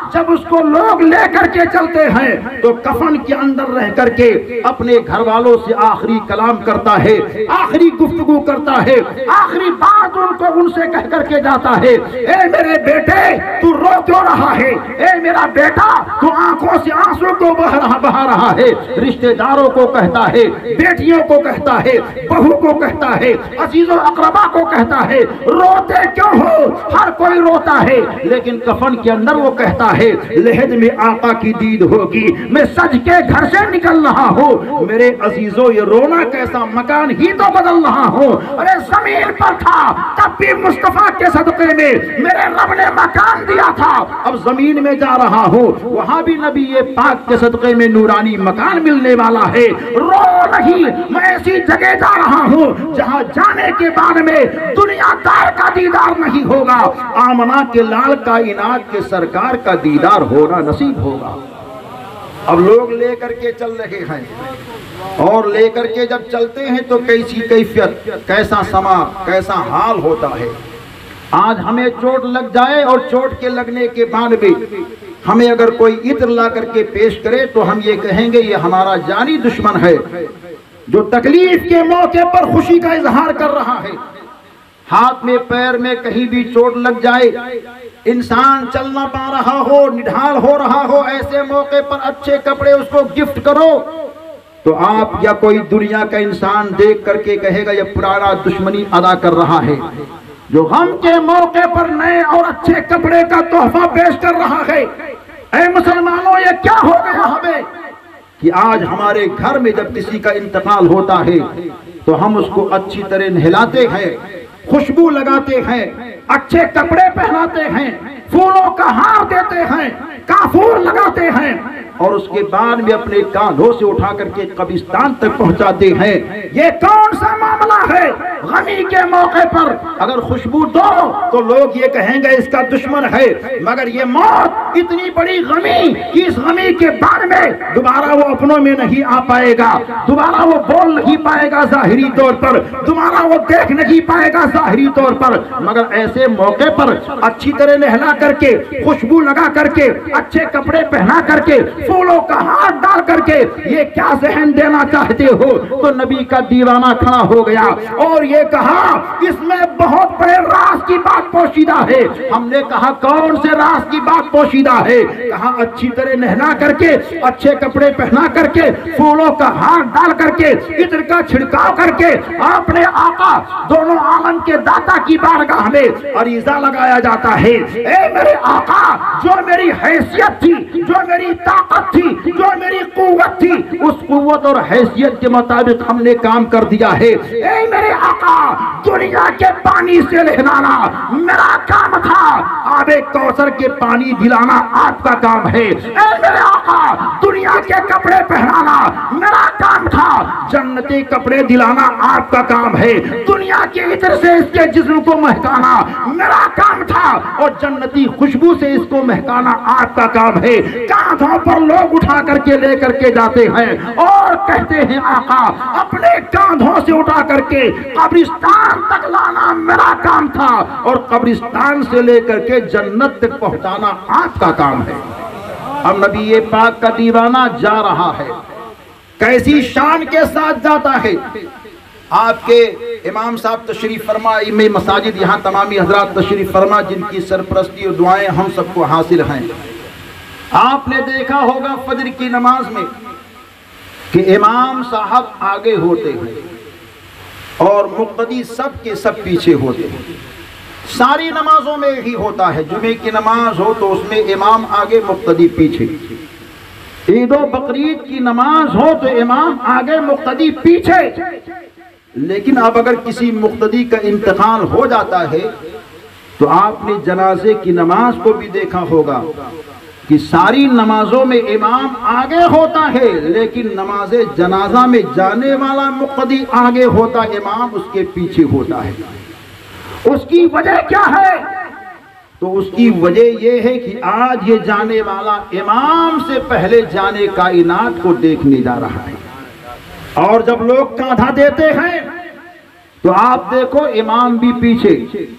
جب اس کو لوگ لے کر کے چلتے ہیں تو کفن کے اندر رہ کر کے اپنے گھر والوں سے آخری کلام کرتا ہے، آخری گفتگو کرتا ہے، آخری بات ان سے کہہ کر کے جاتا ہے، اے میرے بیٹے تو رو کیوں رہا ہے، اے میرا بیٹا تو آنکھوں سے آنسو کو بہا رہا ہے۔ رشتہ داروں کو کہتا ہے، بیٹیوں کو کہتا ہے، بہو کو کہتا ہے، عزیز و اقربا کو کہتا ہے، روتے کیوں ہو؟ ہر کوئی روتا ہے، لیکن کفن کے اندر وہ کہتا ہے لحد میں آقا کی دید ہوگی، میں سج کے گھر سے نکل رہا ہوں، میرے عزیزوں یہ رونا کیسا، مکان ہی تو بدل رہا ہوں، ارے زمین پر تھا تب بھی مصطفیٰ کے صدقے میں میرے رب نے مکان دیا تھا، اب زمین میں جا رہا ہوں وہاں بھی نبی پاک کے صدقے میں نورانی مکان ملنے والا ہے، رو نہیں، میں ایسی جگہ جا رہا ہوں جہاں جانے کے بعد میں دنیا دار کا دیدار نہیں ہوگا، آمنہ کے لال کائنات کے سرکار کا دیدار ہونا نصیب ہوگا۔ اب لوگ لے کر کے چل رہے ہیں، اور لے کر کے جب چلتے ہیں تو کیسی کیفیت، کیسا سما، کیسا حال ہوتا ہے۔ آج ہمیں چوٹ لگ جائے اور چوٹ کے لگنے کے بعد بھی ہمیں اگر کوئی عطر لا کر کے پیش کرے تو ہم یہ کہیں گے یہ ہمارا جانی دشمن ہے جو تکلیف کے موقع پر خوشی کا اظہار کر رہا ہے۔ ہاتھ میں پیر میں کہیں بھی چوٹ لگ جائے، انسان چل نہ پا رہا ہو، نڈھال ہو رہا ہو، ایسے موقع پر اچھے کپڑے اس کو گفٹ کرو تو آپ یا کوئی دنیا کا انسان دیکھ کر کے کہے گا یہ پرانا دشمنی ادا کر رہا ہے۔ جو غم کے موقع پر نئے اور اچھے کپڑے کا تحفہ پیش کر رہا ہے، اے مسلمانوں یہ کیا ہو گیا ہمیں کہ آج ہمارے گھر میں جب کسی کا انتقال ہوتا ہے تو ہم اس کو اچھی طرح نہلاتے ہیں، خوشبو لگاتے ہیں، اچھے کپڑے پہناتے ہیں، پھولوں کا ہار دیتے ہیں، کافور لگاتے ہیں، اور اس کے بعد میں اپنے کاندھوں سے اٹھا کر کے قبرستان تک پہنچاتے ہیں۔ یہ کون سا معاملہ ہے؟ غمی کے موقع پر اگر خوشبو دو تو لوگ یہ کہیں گے اس کا دشمن ہے، مگر یہ موت اتنی بڑی غمی کہ اس غمی کے بعد میں دوبارہ وہ اپنوں میں نہیں آ پائے گا، دوبارہ وہ بول نہیں پائے گا ظاہری طور پر، دوبارہ وہ دیکھ نہیں پائے گا ظاہری طور پر، مگر ایسے موقع پر اچھی طرح نہلا کر کے، خوشبو لگا کر کے، اچھے کپڑے پہنا کر کے، پھولوں کا ہاتھ ڈال کر کے یہ کیا ذہن دینا چاہتے ہو؟ تو نبی کا دیوانہ کھڑا ہو گیا اور یہ کہا اس میں بہت بڑے راز کی بات پوشیدہ ہے۔ ہم نے کہا کون سے راز کی بات پوشیدہ ہے؟ کہا اچھی طرح نہلا کر کے، اچھے کپڑے پہنا کر کے، پھولوں کا ہاتھ ڈال کر کے، عطر کا چھڑکاؤ کر کے اپنے آقا دونوں عالم کے داتا کی بارگاہ میں عریضہ لگایا جاتا ہے، اے میرے آقا جو میری حیثیت تھی، جو میری طاقت تھی، جو میری قوت تھی، اس قوت اور حیثیت کے مطابق ہم نے کام کر دیا ہے، اے میرے آقا دنیا کے پانی سے نہلانا میرا کام تھا، آب کوثر کے پانی دلانا آپ کا کام ہے، اے میرے آقا دنیا کے کپڑے پہنانا میرا کام تھا، جنتی کپڑے دلانا آپ کا کام ہے، دنیا کے عطر سے اس کے جسم کو مہکانا میرا کام تھا، اور جنتی خوشبو سے اس کو مہکانا آپ کا کام ہے۔ کاندھوں پر لوگ اٹھا کر کے لے کر کے جاتے ہیں اور کہتے ہیں آقا اپنے کاندھوں سے اٹھا کر کے قبرستان تک لانا میرا کام تھا، اور قبرستان سے لے کر کے جنت تک پہنچانا آپ کا کام ہے۔ اب نبی پاک کا دیوانہ جا رہا ہے، کیسی شان کے ساتھ جاتا ہے۔ آپ کے امام صاحب تشریف فرما، امام مساجد یہاں تمامی حضرات تشریف فرما جن کی سرپرستی اور دعائیں ہم سب کو حاصل ہیں۔ آپ نے دیکھا ہوگا فجر کی نماز میں کہ امام صاحب آگے ہوتے ہیں اور مقتدی سب کے سب پیچھے ہوتے ہیں۔ ساری نمازوں میں ہی ہوتا ہے، جمعے کی نماز ہو تو اس میں امام آگے مقتدی پیچھے، عید و بقرعید کی نماز ہو تو امام آگے مقتدی پیچھے۔ لیکن اب اگر کسی مقتدی کا انتقال ہو جاتا ہے تو آپ نے جنازے کی نماز کو بھی دیکھا ہوگا کہ ساری نمازوں میں امام آگے ہوتا ہے، لیکن نماز جنازہ میں جانے والا مقتدی آگے ہوتا، امام اس کے پیچھے ہوتا ہے۔ اس کی وجہ کیا ہے؟ تو اس کی وجہ یہ ہے کہ آج یہ جانے والا امام سے پہلے جانے کائنات کو دیکھنے جا رہا ہے، اور جب لوگ کاندھا دیتے ہیں تو آپ دیکھو امام بھی پیچھے،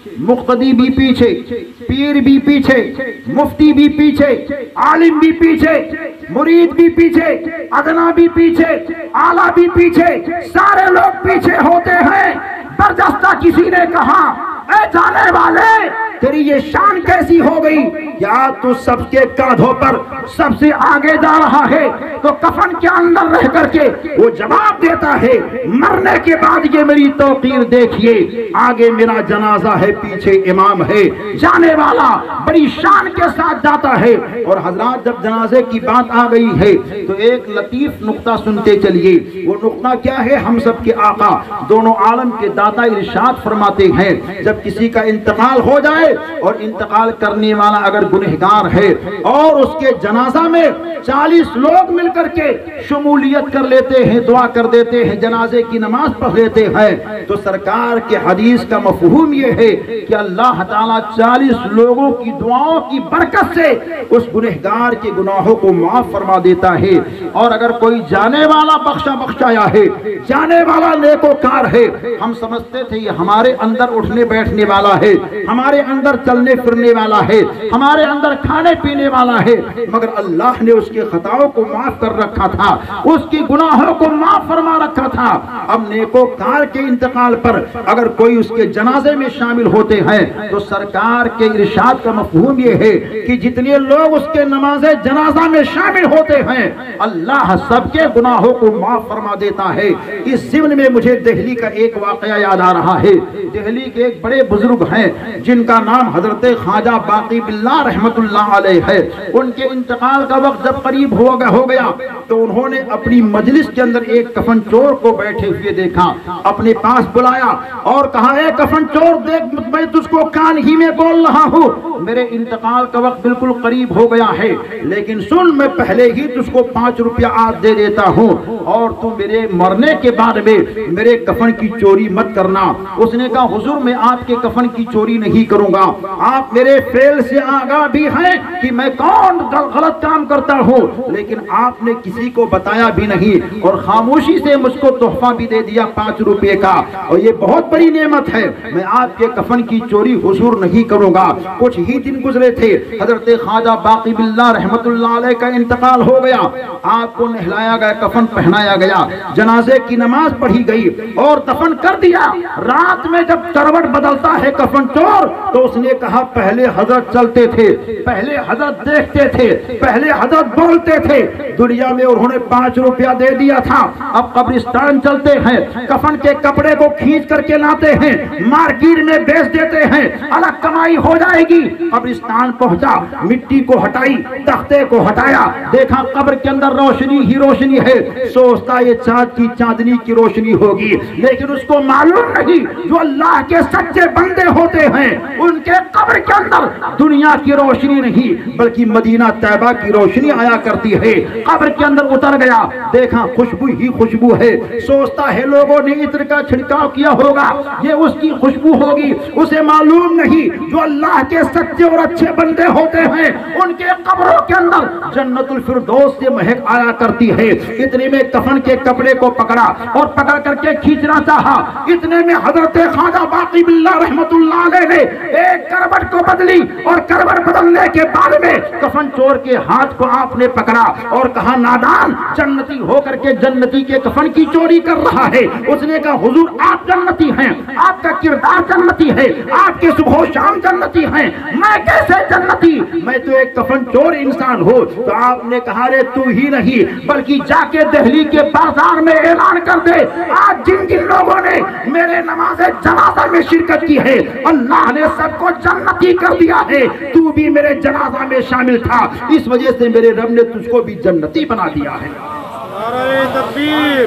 مقتدی بھی پیچھے، پیر بھی پیچھے، مفتی بھی پیچھے، عالم بھی پیچھے، مرید بھی پیچھے، ادنا بھی پیچھے، اعلیٰ بھی پیچھے، سارے لوگ پیچھے ہوتے ہیں۔ برجستہ کسی نے کہا اے جانے والے تیری یہ شان کیسی ہو گئی کہ آج تو سب کے کاندھوں پر سب سے آگے جا رہا ہے؟ تو کفن کے اندر رہ کر کے وہ جواب دیتا ہے مرنے کے بعد یہ میری توقیر دیکھیے، آگے میرا جنازہ ہے، پیچھے امام ہے۔ جانے والا بڑی شان کے ساتھ جاتا ہے۔ اور حضرات جب جنازے کی بات آ گئی ہے تو ایک لطیف نقطہ سنتے چلیے۔ وہ نقطہ کیا ہے؟ ہم سب کے آقا دونوں عالم کے داتا ارشاد فرماتے ہیں جب کسی کا انتقال ہو جائے اور انتقال کرنے والا اگر گنہگار ہے اور اس کے جنازہ میں 40 لوگ مل کر کے شمولیت کر لیتے ہیں، دعا کر دیتے ہیں، جنازے کی نماز پڑھ لیتے ہیں، تو سرکار کے حدیث کا مفہوم یہ ہے کہ اللہ تعالیٰ 40 لوگوں کی دعاؤں کی برکت سے اس گنہگار کے گناہوں کو معاف فرما دیتا ہے۔ اور اگر کوئی جانے والا بخشایا ہے، جانے والا نیکوکار ہے، ہم سمجھتے تھے یہ ہمارے اندر اٹھنے بیٹھنے والا ہے، ہمارے اندر چلنے پھرنے والا ہے، ہمارے اندر کھانے پینے والا ہے، مگر اللہ نے اس کے خطاؤں کو معاف کر رکھا تھا، اس کی گناہوں کو معاف فرما رکھا تھا۔ اب نیکوکار کے انتقال پر اگر کوئی اس کے جنازے میں شامل ہوتے ہیں تو سرکار کے ارشاد کا مفہوم یہ ہے کہ جتنے لوگ اس کے نماز جنازہ میں شامل ہوتے ہیں اللہ سب کے گناہوں کو معاف فرما دیتا ہے۔ اس ضمن میں مجھے دہلی کا ایک واقعہ یاد آ رہا ہے۔ دہلی کے ایک بڑے بزرگ ہیں جن کا نام حضرت خواجہ باقی باللہ رحمت اللہ علیہ ہے۔ ان کے انتقال کا وقت جب قریب ہو گیا تو انہوں نے اپنی مجلس کے اندر ایک کفن چور کو بیٹھے ہوئے دیکھا، اپنے پاس بلایا اور کہا اے کفن چور دیکھ میں تجھ کو کان ہی میں بول رہا ہوں، میرے انتقال کا وقت بالکل قریب ہو گیا ہے، لیکن سن میں پہلے ہی تجھ کو 5 روپیہ آج دے دیتا ہوں اور تو میرے مرنے کے بعد میں میرے کفن کی چوری مت کرنا۔ اس نے کہا حضور میں آپ کے کفن کی چوری نہیں کروں گا، آپ میرے فعل سے آگاہ بھی ہیں کہ میں کون غلط کام کرتا ہوں، لیکن آپ نے کسی کو بتایا بھی نہیں اور خاموشی سے مجھ کو تحفہ بھی دے دیا 5 روپے کا، اور یہ بہت بڑی نعمت ہے، میں آپ کے کفن کی چوری حضور نہیں کروں گا۔ کچھ ہی دن گزرے تھے، حضرت خواجہ باقی باللہ رحمت اللہ علیہ کا انتقال ہو گیا، آپ کو نہلایا گیا، کفن پہنایا گیا، جنازے کی نماز پڑھی گئی اور دفن کر دیا۔ رات میں جب کروٹ بدلتا ہے کفن چور تو اس نے کہا پہلے حضرت چلتے تھے، پہلے حضرت دیکھتے تھے، پہلے حضرت بولتے تھے، دنیا میں انہوں نے 5 روپیہ دے دیا تھا، اب قبرستان چلتے ہیں، کفن کے کپڑے کو کھینچ کر کے لاتے ہیں، مارکیٹ میں بیچ دیتے ہیں، الگ کمائی ہو جائے گی۔ قبرستان پہنچا، مٹی کو ہٹائی، تختے کو ہٹایا، دیکھا قبر کے اندر روشنی ہی روشنی ہے، سوچتا یہ چاند کی چاندنی کی روشنی ہوگی، لیکن اس کو معلوم نہیں جو اللہ کے سچے بندے ہوتے ہیں ان کے قبر کے اندر دنیا کی روشنی نہیں بلکہ مدینہ طیبہ کی روشنی آیا کرتی ہے۔ قبر کے اندر اتر گیا، دیکھا خوشبو ہی خوشبو ہے، سوچتا ہے لوگوں نے عطر کا چھڑکاؤ کیا ہوگا، یہ اس کی خوشبو ہوگی، اسے معلوم نہیں جو اللہ کے سچے اور اچھے بندے ہوتے ہیں ان کے قبروں کے اندر جنت الفردوس سے مہک آیا کرتی ہے۔ اتنے میں کفن کے کپڑے کو پکڑا اور پکڑ کر کے کھینچنا چاہا، اتنے میں حضرت خواجہ باقی باللہ رحمت اللہ علیہ نے ایک کروٹ کو بدلی اور کروٹ بدلنے کے بعد میں کفن چور کے ہاتھ کو آپ نے پکڑا اور کہا نادان جنتی ہو کر کے جنتی کے کفن کی چوری کر رہا ہے۔ اس نے کہا حضور آپ جنتی ہیں، آپ کا کردار جنتی ہے، آپ کے صبح و شام جنتی ہیں، میں کیسے جنتی؟ میں تو ایک کفن چور انسان ہوں۔ تو آپ نے کہا رے تو ہی نہیں بلکہ جا کے دہلی کے بازار میں اعلان کر دے آج جن جن لوگوں نے میرے نماز جنازہ میں شرکت کی ہے اللہ نے سب کو جنتی کر دیا ہے، تو بھی میرے جنازہ میں شامل تھا، اس وجہ سے میرے رب نے تجھ کو بھی جنتی بنا دیا ہے۔ نعرہ تکبیر،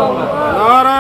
نعرہ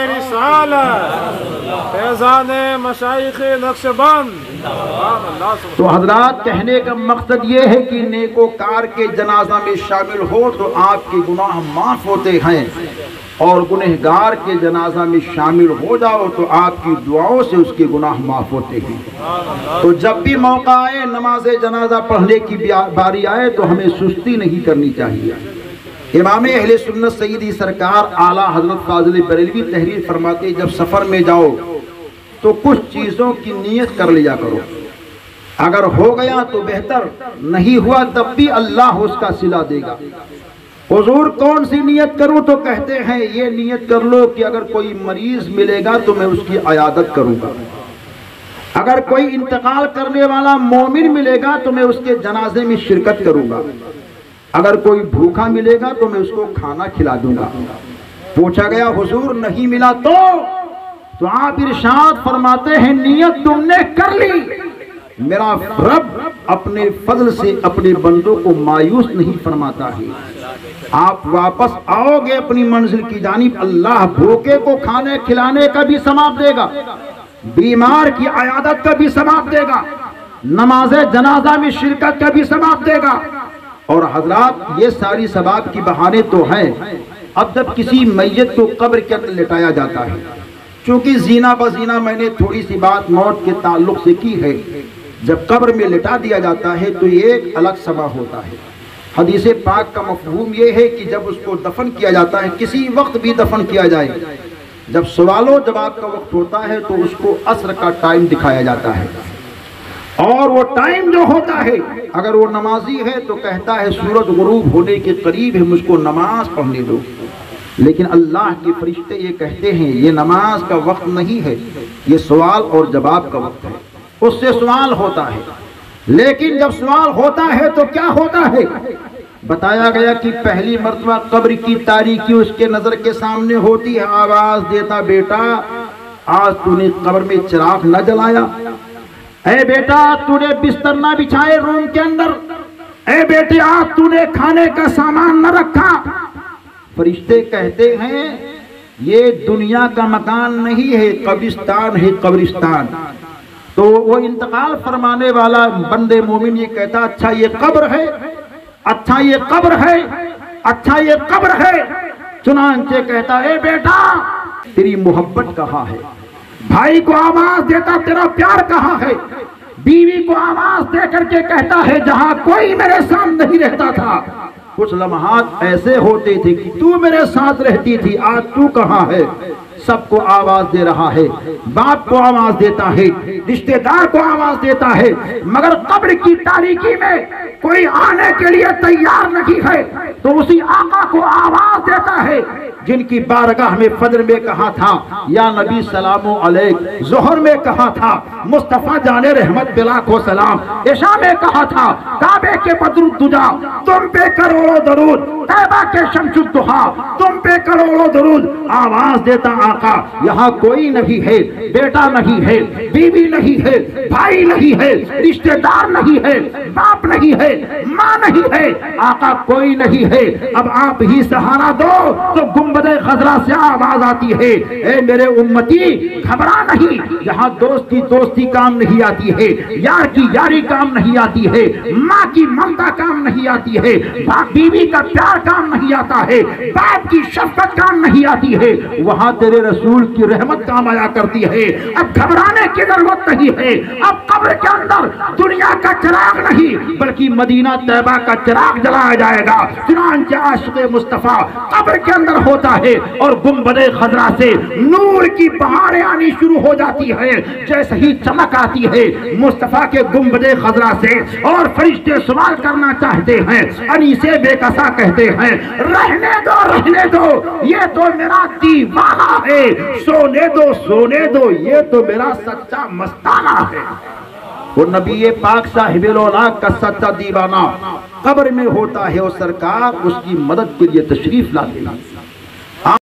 رسالت، فیضان مشائخ نقشبند۔ تو حضرات کہنے کا مقصد یہ ہے کہ نیکوکار کے جنازہ میں شامل ہو تو آپ کے گناہ معاف ہوتے ہیں، اور گنہگار کے جنازہ میں شامل ہو جاؤ تو آپ کی دعاؤں سے اس کے گناہ معاف ہوتے ہیں۔ تو جب بھی موقع آئے نماز جنازہ پڑھنے کی باری آئے تو ہمیں سستی نہیں کرنی چاہیے۔ امام اہل سنت سیدی سرکار اعلیٰ حضرت فاضل بریلوی تحریر فرماتے جب سفر میں جاؤ تو کچھ چیزوں کی نیت کر لیا کرو، اگر ہو گیا تو بہتر، نہیں ہوا تب بھی اللہ اس کا صلہ دے گا۔ حضور کون سی نیت کروں؟ تو کہتے ہیں یہ نیت کر لو کہ اگر کوئی مریض ملے گا تو میں اس کی عیادت کروں گا، اگر کوئی انتقال کرنے والا مومن ملے گا تو میں اس کے جنازے میں شرکت کروں گا، اگر کوئی بھوکا ملے گا تو میں اس کو کھانا کھلا دوں گا۔ پوچھا گیا حضور نہیں ملا تو آپ ارشاد فرماتے ہیں نیت تم نے کر لی، میرا رب اپنے فضل سے اپنے بندوں کو مایوس نہیں فرماتا ہے، آپ واپس آؤ گے اپنی منزل کی جانب، اللہ بھوکے کو کھانے کھلانے کا بھی ثواب دے گا، بیمار کی عیادت کا بھی ثواب دے گا، نماز جنازہ میں شرکت کا بھی ثواب دے گا۔ اور حضرات یہ ساری ثواب کی بہانے تو ہیں، اب جب کسی میت کو قبر کے اندر لٹایا جاتا ہے، چونکہ زینہ بزینہ میں نے تھوڑی سی بات موت کے تعلق سے کی ہے، جب قبر میں لٹا دیا جاتا ہے تو یہ ایک الگ سبب ہوتا ہے۔ حدیث پاک کا مفہوم یہ ہے کہ جب اس کو دفن کیا جاتا ہے، کسی وقت بھی دفن کیا جائے، جب سوال و جواب کا وقت ہوتا ہے تو اس کو عصر کا ٹائم دکھایا جاتا ہے، اور وہ ٹائم جو ہوتا ہے اگر وہ نمازی ہے تو کہتا ہے سورج غروب ہونے کے قریب ہے، مجھ کو نماز پڑھنے دو، لیکن اللہ کے فرشتے یہ کہتے ہیں یہ نماز کا وقت نہیں ہے، یہ سوال اور جواب کا وقت ہے، اس سے سوال ہوتا ہے۔ لیکن جب سوال ہوتا ہے تو کیا ہوتا ہے؟ بتایا گیا کہ پہلی مرتبہ قبر کی تاریکی اس کے نظر کے سامنے ہوتی ہے، آواز دیتا بیٹا آج تو نے قبر میں چراغ نہ جلایا، اے بیٹا تو نے بستر نہ بچھائے روم کے اندر، اے بیٹے آج تو نے کھانے کا سامان نہ رکھا۔ فرشتے کہتے ہیں یہ دنیا کا مکان نہیں ہے، قبرستان ہے، قبرستان۔ تو وہ انتقال فرمانے والا بندے مومن یہ کہتا اچھا یہ قبر ہے، اچھا یہ قبر ہے، اچھا یہ قبر ہے۔ چنانچہ کہتا اے بیٹا تیری محبت کہاں ہے، بھائی کو آواز دیتا تیرا پیار کہاں ہے، بیوی کو آواز دے کر کے کہتا ہے جہاں کوئی میرے ساتھ نہیں رہتا تھا کچھ لمحات ایسے ہوتے تھے کہ تو میرے ساتھ رہتی تھی، آج تو کہاں ہے۔ سب کو آواز دے رہا ہے، باپ کو آواز دیتا ہے، رشتہ دار کو آواز دیتا ہے، مگر قبر کی تاریکی میں کوئی آنے کے لیے تیار نہیں ہے تو اسی آقا کو آواز دیتا ہے جن کی بارگاہ میں فجر میں کہا تھا یا نبی سلام علیک، ظہر میں کہا تھا مصطفیٰ جان رحمت بلاکھو سلام، عشاء میں کہا تھا کعبے کے بدر الدجا تم پہ کروڑوں درود، طیبہ کے شمس الضحا تم پہ کروڑوں درود۔ آواز دیتا آقا یہاں کوئی نہیں ہے، بیٹا نہیں ہے، بیوی نہیں ہے، بھائی نہیں ہے، رشتہ دار نہیں ہے، باپ نہیں ہے، ماں نہیں ہے، آقا کوئی نہیں ہے، اب آپ ہی سہارا دو۔ تو گنبد خضرا سے آواز آتی ہے اے میرے امتی گھبرا نہیں، یہاں دوست کی دوستی کام نہیں آتی ہے، یار کی یاری کام نہیں آتی ہے، ماں کی ممتا کام نہیں آتی ہے، بیوی کا پیار کام نہیں آتا ہے، باپ کی شفقت کام نہیں آتی ہے، وہاں تیرے رسول کی رحمت کام آیا کرتی ہے۔ اب گھبرانے کی ضرورت نہیں ہے، اب قبر کے اندر دنیا کا چراغ نہیں بلکہ مدینہ طیبہ کا چراغ جلایا جائے گا۔ چنانچہ عاشق مصطفیٰ قبر کے اندر ہوتا ہے اور گنبد خضرا سے نور کی بہاریں آنی شروع ہو جاتی ہے، جیسے ہی چمک آتی ہے مصطفیٰ کے گنبد خضرا سے اور فرشتے سوال کرنا چاہتے ہیں، انیسے بے کسا کہتے ہیں رہنے دو رہنے دو یہ تو میرا دیوانہ ہے، سونے دو یہ تو میرا سچا مستانہ ہے۔ وہ نبی پاک صاحب الاولیاء کا سچا دیوانہ قبر میں ہوتا ہے اور سرکار اس کی مدد کے لیے تشریف لاتے ہیں۔